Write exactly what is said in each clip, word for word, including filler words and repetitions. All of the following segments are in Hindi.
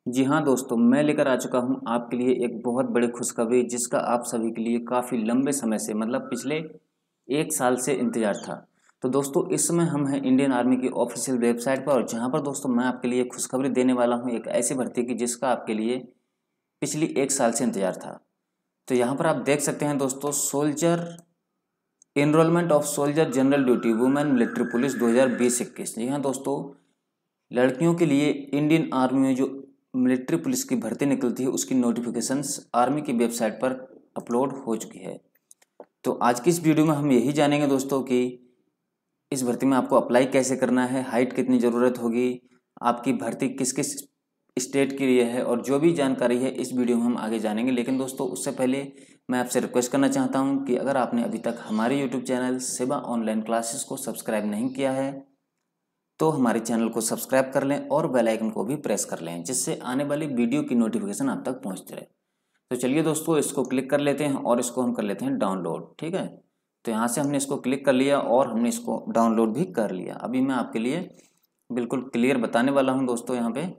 जी हाँ दोस्तों, मैं लेकर आ चुका हूँ आपके लिए एक बहुत बड़ी खुशखबरी जिसका आप सभी के लिए काफ़ी लंबे समय से मतलब पिछले एक साल से इंतज़ार था। तो दोस्तों इस समय हम हैं इंडियन आर्मी की ऑफिशियल वेबसाइट पर और जहाँ पर दोस्तों मैं आपके लिए खुशखबरी देने वाला हूँ एक ऐसी भर्ती की जिसका आपके लिए पिछली एक साल से इंतज़ार था। तो यहाँ पर आप देख सकते हैं दोस्तों, soldier enrolment of soldier general duty women military police दो हज़ार बीस इक्कीस। जी हाँ दोस्तों, लड़कियों के लिए इंडियन आर्मी में जो मिलिट्री पुलिस की भर्ती निकलती है उसकी नोटिफिकेशंस आर्मी की वेबसाइट पर अपलोड हो चुकी है। तो आज की इस वीडियो में हम यही जानेंगे दोस्तों कि इस भर्ती में आपको अप्लाई कैसे करना है, हाइट कितनी ज़रूरत होगी, आपकी भर्ती किस किस स्टेट के लिए है और जो भी जानकारी है इस वीडियो में हम आगे जानेंगे। लेकिन दोस्तों उससे पहले मैं आपसे रिक्वेस्ट करना चाहता हूं कि अगर आपने अभी तक हमारे YouTube channel Seva online classes को सब्सक्राइब नहीं किया है तो हमारे चैनल को सब्सक्राइब कर लें और बेल आइकन को भी प्रेस कर लें जिससे आने वाली वीडियो की नोटिफिकेशन आप तक पहुंचती रहे। तो चलिए दोस्तों इसको क्लिक कर लेते हैं और इसको हम कर लेते हैं डाउनलोड। ठीक है, तो यहाँ से हमने इसको क्लिक कर लिया और हमने इसको डाउनलोड भी कर लिया। अभी मैं आपके लिए बिल्कुल क्लियर बताने वाला हूँ दोस्तों यहाँ पे।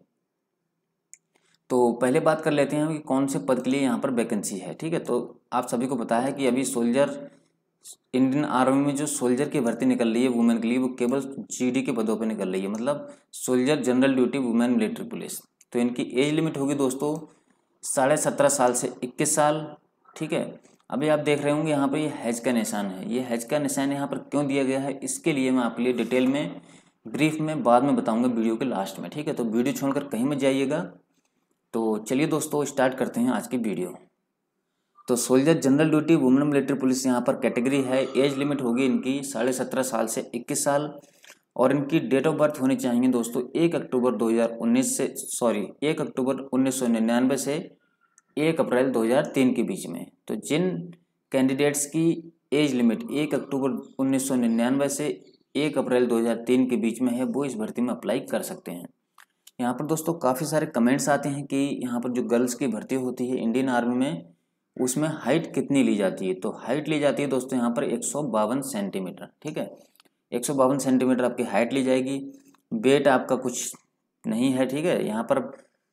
तो पहले बात कर लेते हैं कि कौन से पद के लिए यहाँ पर वैकेंसी है। ठीक है, तो आप सभी को पता है कि अभी सोल्जर इंडियन आर्मी में जो सोल्जर की भर्ती निकल रही है वुमेन के लिए वो केवल जीडी के पदों पर निकल रही है, मतलब soldier general duty women military police. तो इनकी एज लिमिट होगी दोस्तों साढ़े सत्रह साल से इक्कीस साल। ठीक है, अभी आप देख रहे होंगे यहाँ पर ये हैज का निशान है। ये हैज का निशान यहाँ पर क्यों दिया गया है इसके लिए मैं आपके लिए डिटेल में ब्रीफ में बाद में बताऊँगा वीडियो के लास्ट में। ठीक है, तो वीडियो छोड़कर कहीं मत जाइएगा। तो चलिए दोस्तों स्टार्ट करते हैं आज की वीडियो। तो soldier general duty women military police यहाँ पर कैटेगरी है। एज लिमिट होगी इनकी साढ़े सत्रह साल से इक्कीस साल और इनकी डेट ऑफ बर्थ होनी चाहिए दोस्तों एक अक्टूबर दो हज़ार उन्नीस से सॉरी एक अक्टूबर उन्नीस सौ निन्यानवे से एक अप्रैल दो हज़ार तीन के बीच में। तो जिन कैंडिडेट्स की एज लिमिट एक अक्टूबर उन्नीस सौ निन्यानवे से एक अप्रैल दो हज़ार तीन के बीच में है वो इस भर्ती में अप्लाई कर सकते हैं। यहाँ पर दोस्तों काफ़ी सारे कमेंट्स आते हैं कि यहाँ पर जो गर्ल्स की भर्ती होती है इंडियन आर्मी में उसमें हाइट कितनी ली जाती है। तो हाइट ली जाती है दोस्तों यहाँ पर एक सौ बावन सेंटीमीटर। ठीक है, एक सौ बावन सेंटीमीटर आपकी हाइट ली जाएगी। वेट आपका कुछ नहीं है। ठीक है, यहाँ पर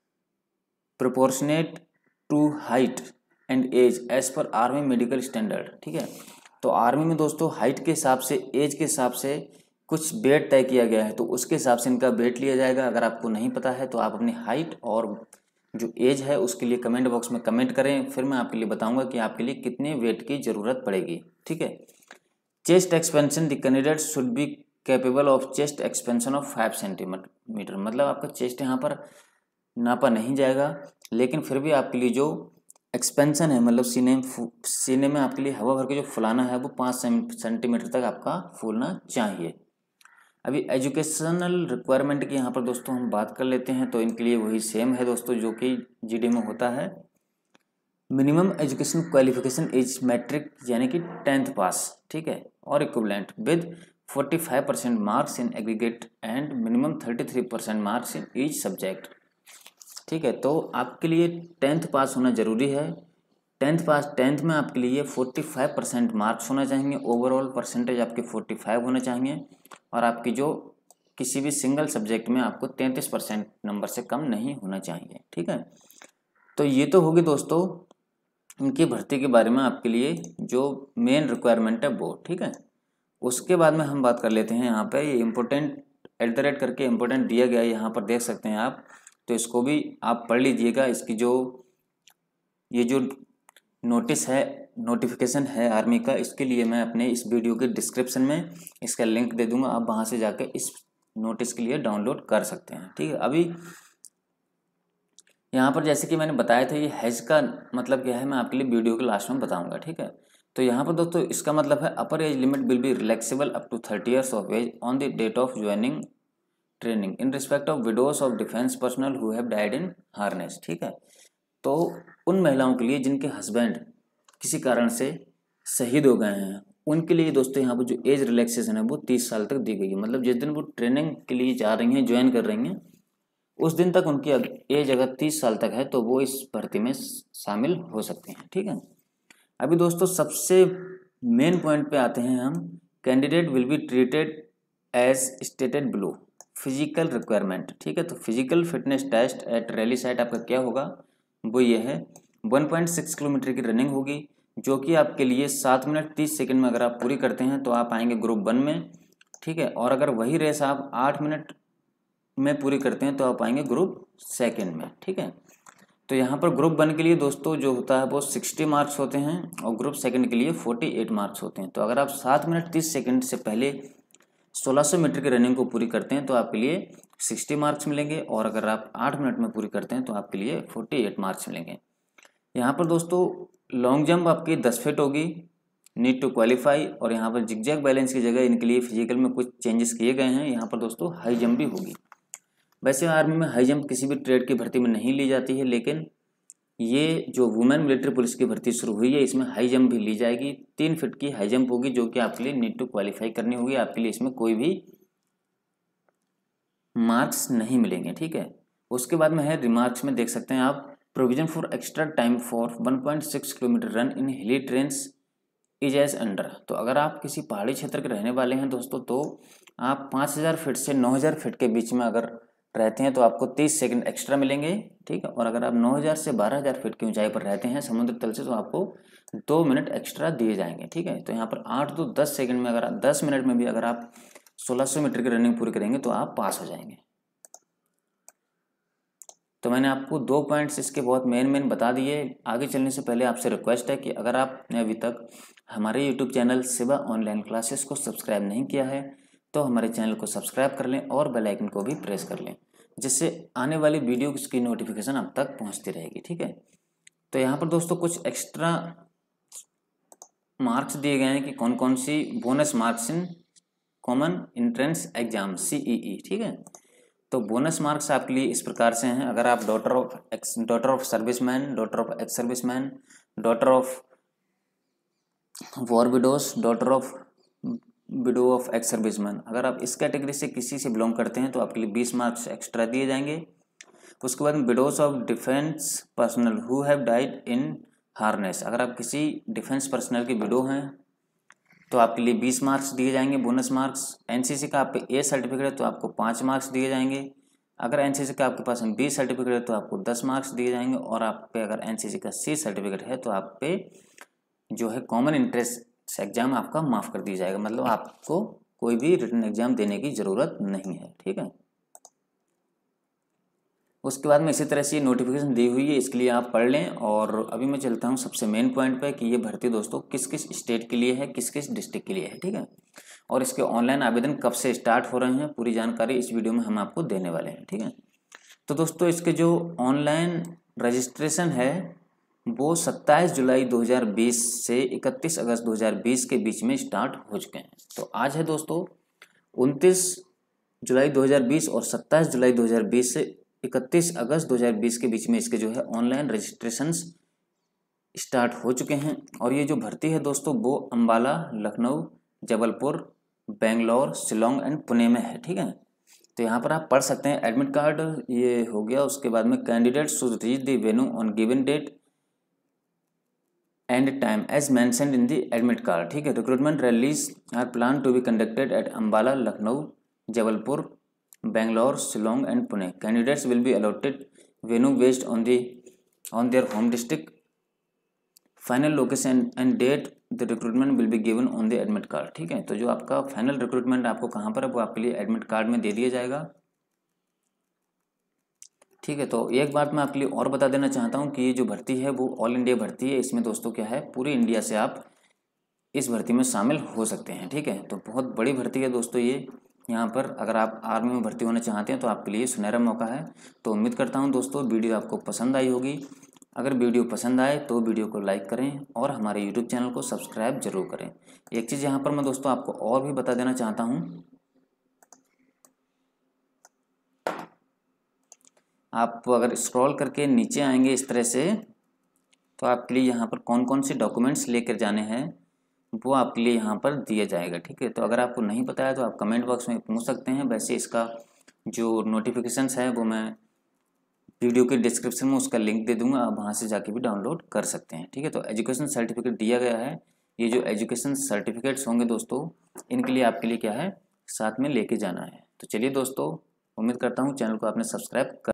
proportionate to height and age age पर आर्मी मेडिकल स्टैंडर्ड। ठीक है, तो आर्मी में दोस्तों हाइट के हिसाब से एज के हिसाब से कुछ वेट तय किया गया है तो उसके हिसाब से इनका वेट लिया जाएगा। अगर आपको नहीं पता है तो आप अपनी हाइट और जो एज है उसके लिए कमेंट बॉक्स में कमेंट करें, फिर मैं आपके लिए बताऊंगा कि आपके लिए कितने वेट की ज़रूरत पड़ेगी। ठीक है, chest expansion the candidate should be capable of chest expansion of five centimetre. मतलब आपका चेस्ट यहाँ पर नापा नहीं जाएगा लेकिन फिर भी आपके लिए जो एक्सपेंशन है मतलब सीने सीने में आपके लिए हवा भर के जो फुलाना है वो पाँच सेंटीमीटर तक आपका फूलना चाहिए। अभी एजुकेशनल रिक्वायरमेंट की यहाँ पर दोस्तों हम बात कर लेते हैं तो इनके लिए वही सेम है दोस्तों जो कि जीडी में होता है। Minimum education qualification is matric यानी कि टेंथ पास। ठीक है, और इक्विवेलेंट विद पैंतालीस percent marks in aggregate and minimum तैंतीस percent marks in each subject. ठीक है, तो आपके लिए टेंथ पास होना जरूरी है। टेंथ पास टेंथ में आपके लिए पैंतालीस परसेंट मार्क्स होना चाहिए, ओवरऑल परसेंटेज आपके पैंतालीस होना चाहिए और आपकी जो किसी भी सिंगल सब्जेक्ट में आपको तैंतीस परसेंट नंबर से कम नहीं होना चाहिए। ठीक है, तो ये तो होगी दोस्तों इनकी भर्ती के बारे में आपके लिए जो मेन रिक्वायरमेंट है वो। ठीक है, उसके बाद में हम बात कर लेते हैं यहाँ पे ये इम्पोर्टेंट एट द रेट करके इम्पोर्टेंट दिया गया है यहाँ पर देख सकते हैं आप, तो इसको भी आप पढ़ लीजिएगा। इसकी जो ये जो नोटिस है नोटिफिकेशन है आर्मी का इसके लिए मैं अपने इस वीडियो के डिस्क्रिप्शन में इसका लिंक दे दूंगा, आप वहाँ से जाके इस नोटिस के लिए डाउनलोड कर सकते हैं। ठीक है, अभी यहाँ पर जैसे कि मैंने बताया था ये हैज का मतलब क्या है मैं आपके लिए वीडियो के लास्ट में बताऊंगा। ठीक है, तो यहाँ पर दोस्तों इसका मतलब है upper age limit will be relaxable up to thirty years of age on the date of joining training in respect of widows of defence personnel who have died in harness. ठीक है, तो उन महिलाओं के लिए जिनके हस्बैंड किसी कारण से शहीद हो गए हैं उनके लिए दोस्तों यहाँ पर जो एज रिलैक्सेशन है वो तीस साल तक दी गई है। मतलब जिस दिन वो ट्रेनिंग के लिए जा रही हैं ज्वाइन कर रही हैं उस दिन तक उनकी एज अगर तीस साल तक है तो वो इस भर्ती में शामिल हो सकते हैं। ठीक है, अभी दोस्तों सबसे मेन पॉइंट पे आते हैं हम। Candidate will be treated as stated below. Physical requirement, ठीक है। तो physical fitness test at rally site आपका क्या होगा, वो ये है वन पॉइंट सिक्स किलोमीटर की रनिंग होगी, जो कि आपके लिए सात मिनट तीस सेकंड में अगर आप पूरी करते हैं तो आप आएंगे ग्रुप वन में, ठीक है। और अगर वही रेस आप आठ मिनट में पूरी करते हैं तो आप आएंगे ग्रुप सेकंड में, ठीक है। तो यहाँ पर ग्रुप वन के लिए दोस्तों जो होता है वो सिक्सटी मार्क्स होते हैं और ग्रुप सेकंड के लिए फोर्टी एट मार्क्स होते हैं। तो अगर आप सात मिनट तीस सेकंड से पहले सोलह सौ मीटर की रनिंग को पूरी करते हैं तो आपके लिए सिक्सटी मार्क्स मिलेंगे, और अगर आप आठ मिनट में पूरी करते हैं तो आपके लिए फोर्टी एट मार्क्स मिलेंगे। यहाँ पर दोस्तों लॉन्ग जंप आपकी दस फीट होगी, नीड टू क्वालिफाई, और यहाँ पर जिगजैग बैलेंस की जगह इनके लिए फिजिकल में कुछ चेंजेस किए गए हैं। यहाँ पर दोस्तों हाई जंप भी होगी। वैसे आर्मी में हाई जंप किसी भी ट्रेड की भर्ती में नहीं ली जाती है, लेकिन ये जो वुमेन मिलिट्री पुलिस की भर्ती शुरू हुई है इसमें हाई जंप भी ली जाएगी। तीन फीट की हाई जंप होगी जो कि आपके लिए नीड टू क्वालिफाई करनी होगी, आपके लिए इसमें कोई भी मार्क्स नहीं मिलेंगे, ठीक है। उसके बाद में है रिमार्क्स में देख सकते हैं आप, provision for extra time for one point six kilometre run in hilly terrains is as under. तो अगर आप किसी पहाड़ी क्षेत्र के रहने वाले हैं दोस्तों तो आप पाँच हज़ार फीट से नौ हज़ार फीट के बीच में अगर रहते हैं तो आपको तीस सेकंड एक्स्ट्रा मिलेंगे, ठीक है। और अगर आप नौ हज़ार से बारह हज़ार फीट की ऊंचाई पर रहते हैं समुद्र तल से तो आपको दो मिनट एक्स्ट्रा दिए जाएंगे, ठीक है। तो यहाँ पर आठ दो दस सेकंड में अगर आप दस मिनट में भी अगर आप सोलह सौ मीटर की रनिंग पूरी करेंगे तो आप पास हो जाएंगे। तो मैंने आपको दो पॉइंट्स इसके बहुत मेन मेन बता दिए। आगे चलने से पहले आपसे रिक्वेस्ट है कि अगर आपने अभी तक हमारे YouTube channel Shiva online classes को सब्सक्राइब नहीं किया है तो हमारे चैनल को सब्सक्राइब कर लें और बेल आइकन को भी प्रेस कर लें, जिससे आने वाली वीडियो की नोटिफिकेशन आप तक पहुंचती रहेगी, ठीक है। तो यहाँ पर दोस्तों कुछ एक्स्ट्रा मार्क्स दिए गए हैं कि कौन कौन सी bonus marks in common entrance exam C E E, ठीक है। तो बोनस मार्क्स आपके लिए इस प्रकार से हैं। अगर आप daughter of ex daughter of serviceman, daughter of ex serviceman, daughter of war widows, daughter of widow of ex serviceman, अगर आप इस कैटेगरी से किसी से बिलोंग करते हैं तो आपके लिए बीस मार्क्स एक्स्ट्रा दिए जाएंगे। उसके बाद widows of defence personnel who have died in harness, अगर आप किसी डिफेंस पर्सनल की विडो हैं तो आपके लिए बीस मार्क्स दिए जाएंगे बोनस मार्क्स। एनसीसी का आप पे ए सर्टिफिकेट है तो आपको पाँच मार्क्स दिए जाएंगे। अगर एनसीसी का आपके पास बी सर्टिफिकेट है तो आपको दस मार्क्स दिए जाएंगे, और आप पे अगर एनसीसी का सी सर्टिफिकेट है तो आप पे जो है कॉमन इंट्रेंस एग्जाम आपका माफ़ कर दिया जाएगा, मतलब आपको कोई भी रिटन एग्जाम देने की ज़रूरत नहीं है, ठीक है। उसके बाद में इसी तरह से नोटिफिकेशन दी हुई है, इसके लिए आप पढ़ लें। और अभी मैं चलता हूँ सबसे मेन पॉइंट पे कि ये भर्ती दोस्तों किस किस स्टेट के लिए है, किस किस डिस्ट्रिक्ट के लिए है, ठीक है। और इसके ऑनलाइन आवेदन कब से स्टार्ट हो रहे हैं पूरी जानकारी इस वीडियो में हम आपको देने वाले हैं, ठीक है। तो दोस्तों इसके जो ऑनलाइन रजिस्ट्रेशन है वो सत्ताईस जुलाई दो हज़ार बीस से इकतीस अगस्त दो हज़ार बीस के बीच में स्टार्ट हो चुके हैं। तो आज है दोस्तों उनतीस जुलाई दो हज़ार बीस और सत्ताईस जुलाई दो हज़ार बीस से इकतीस अगस्त दो हज़ार बीस के बीच में इसके जो है ऑनलाइन रजिस्ट्रेशंस स्टार्ट हो चुके हैं। और ये जो भर्ती है दोस्तों वो अंबाला, लखनऊ, जबलपुर, बेंगलोर, शिलोंग एंड पुणे में है, ठीक है। तो यहाँ पर आप पढ़ सकते हैं एडमिट कार्ड ये हो गया। उसके बाद में candidate should reach the venue on given date and time as mentioned in the admit card, ठीक है। Recruitment rallies are plan to be conducted at Ambala, Lucknow, Jabalpur, Bangalore, Shillong and Pune. Candidates will be allotted venue based on the on their home district. Final location and date the recruitment will be given on the admit card, ठीक है। तो जो आपका फाइनल रिक्रूटमेंट आपको कहाँ पर है वो आपके लिए एडमिट कार्ड में दे दिया जाएगा, ठीक है। तो एक बात मैं आपके लिए और बता देना चाहता हूँ कि ये जो भर्ती है वो ऑल इंडिया भर्ती है। इसमें दोस्तों क्या है पूरी इंडिया से आप इस भर्ती में शामिल हो सकते हैं, ठीक है। तो बहुत बड़ी भर्ती है दोस्तों ये। यहाँ पर अगर आप आर्मी में भर्ती होना चाहते हैं तो आपके लिए सुनहरा मौका है। तो उम्मीद करता हूँ दोस्तों वीडियो आपको पसंद आई होगी। अगर वीडियो पसंद आए तो वीडियो को लाइक करें और हमारे यूट्यूब चैनल को सब्सक्राइब जरूर करें। एक चीज़ यहाँ पर मैं दोस्तों आपको और भी बता देना चाहता हूँ, आप अगर स्क्रॉल करके नीचे आएंगे इस तरह से तो आपके लिए यहाँ पर कौन कौन से डॉक्यूमेंट्स लेकर जाने हैं वो आपके लिए यहाँ पर दिया जाएगा, ठीक है। तो अगर आपको नहीं पता है तो आप कमेंट बॉक्स में पूछ सकते हैं। वैसे इसका जो नोटिफिकेशंस है वो मैं वीडियो के डिस्क्रिप्शन में उसका लिंक दे दूंगा, आप वहाँ से जाके भी डाउनलोड कर सकते हैं, ठीक है। तो एजुकेशन सर्टिफिकेट दिया गया है। ये जो एजुकेशन सर्टिफिकेट्स होंगे दोस्तों इनके लिए आपके लिए क्या है साथ में लेके जाना है। तो चलिए दोस्तों उम्मीद करता हूँ चैनल को आपने सब्सक्राइब कर